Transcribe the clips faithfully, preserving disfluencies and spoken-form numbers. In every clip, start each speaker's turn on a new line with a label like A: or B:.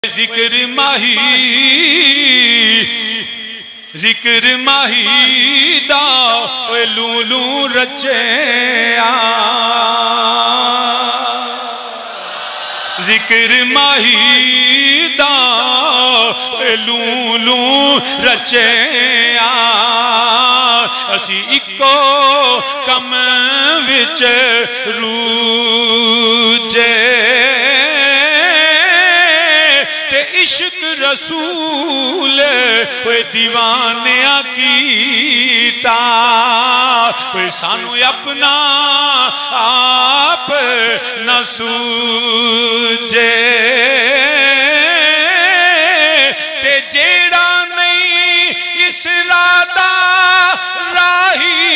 A: जिक्र माही जिक्र माही दा लूलू रचया जिक्र माही दा लूलू रचया असी इको कम विच रूजे इश्क रसूल दीवाने कीता सानू अपना आप न सूझे ते जेड़ा नहीं इस रादा राही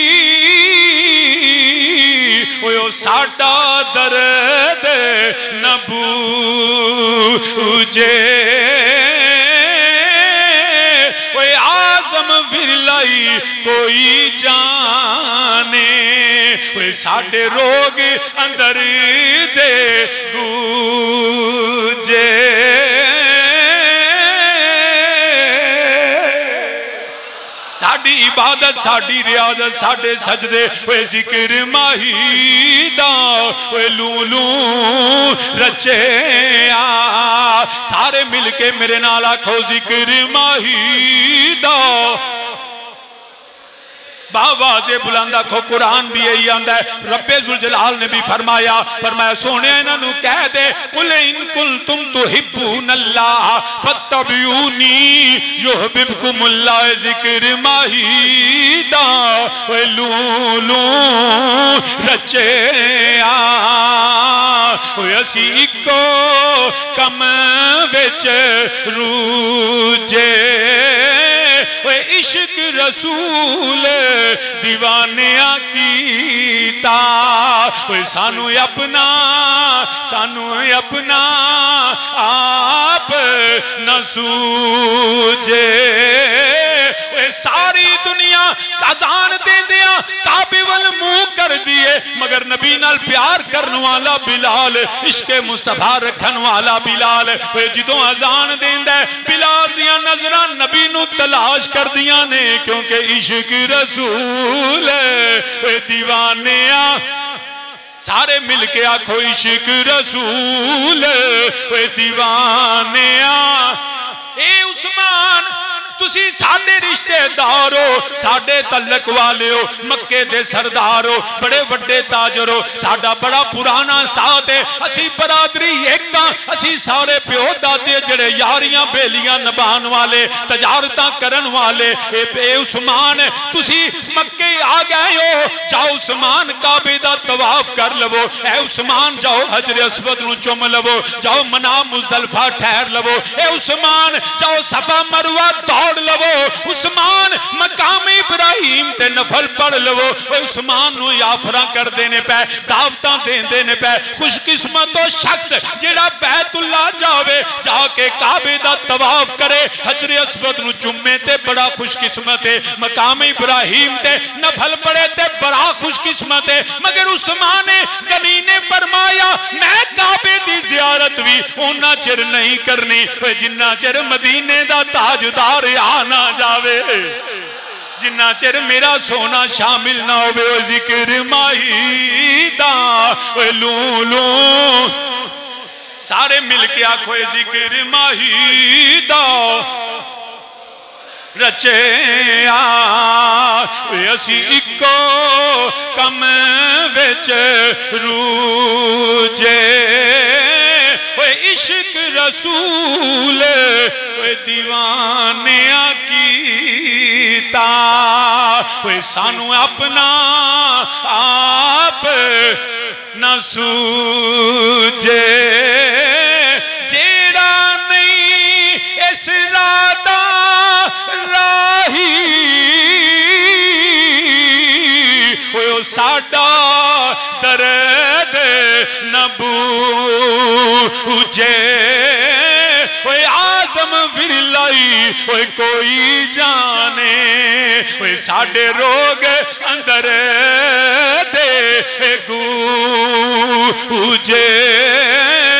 A: ओ साडा दर्द न बूझे ओए आज़म विरलाई कोई जाने ओए साडे रोग अंदर दे गूंजे साडी इबादत साडी रियाजत साडे सजदे ओए जिक्र माही दा ओए लूलू रचया सारे मिलके मेरे नाल आखो जिक्र माही दा बाबा से बुलंदा खो कुरान भी यही आंदा है रब्बे जुल जलाल ने भी फरमाया फरमाया सोने इन्हों कह दे कुल इन कुल तुम तो हिब्बूनल्लाह फत्तबिऊनी युहब्बुकुमुल्लाह जिक्र माही दा ओए लूलू रचया ओए असी इको कम विच रूजे ओए इश्क रसूल दीवाने कीता ओए सानू अपना सानू अपना आप न सूझे ओए सारी दुनिया अजान दे दिया काबे वल मुंह कर दिए मगर नबी नाल प्यार करने वाला बिलाल इश्के मुस्तफा रखन वाला बिलाल ओए जिदों अजान देंदा बिलाल दियां नजरां नबी नू तलाश कर दियां ने क्योंकि इश्क रसूल दीवाने सारे मिलके आखो इश्क रसूल दीवाने ए उस्मान तुसी साडे रिश्तेदार हो साडे तलक वाले हो मक्के दे सरदार हो बड़े वड्डे ताजर हो साडा बड़ा पुराना साथ है असी बरादरी एक असी सारे प्यो दादे जड़े यारियां बेलियां नभान वाले तजारतां करन वाले ए, ए उस्मान तुसी मक्के आ गए हो जाओ उस्मान काबे दा तवाफ कर लवो ए उस्मान जाओ हजर अस्वद नु चुम लवो जाओ मना मुजदलफा ठहर लवो ए उस्मान जाओ सफा मरवा दौड़ लवो उस्मान मकाम इब्राहिम ते नफल पढ़ लवो उस्मान नु याफरा कर देने पे दावतां देंदे ने पे खुशकिस्मत तो शख्स जेड़ा बैतुल्लाह जावे जाके काबे दा तवाफ करे हजर अस्वद नु चुम्मे ते बड़ा खुशकिस्मत है मकाम इब्राहिम ते नफल पढ़े ते बड़ा खुशकिस्मत है मगर उस्मान गनी ने फरमाया मैं काबे दी ज़ियारत भी उन्ना चिर नहीं करनी जिन्ना चिर मदीने दा ताजदार आ ना जावे जिन्ना चिर मेरा सोना शामिल ना होवे ओ जिक्र माही दा ओए लूलू सारे मिलके आखो जिक्र माही दा रचया असी इको कम विच रूजे ओए इश्क रसूल ओए दीवाने कीता ओए सानू अपना आप न सूझे जेड़ा नहीं इस रादा राही ओए साडा दर्द न बूझे ओए आज़म विरलाई ओए कोई जाने ओए साडे रोग अंदर दे गूंजे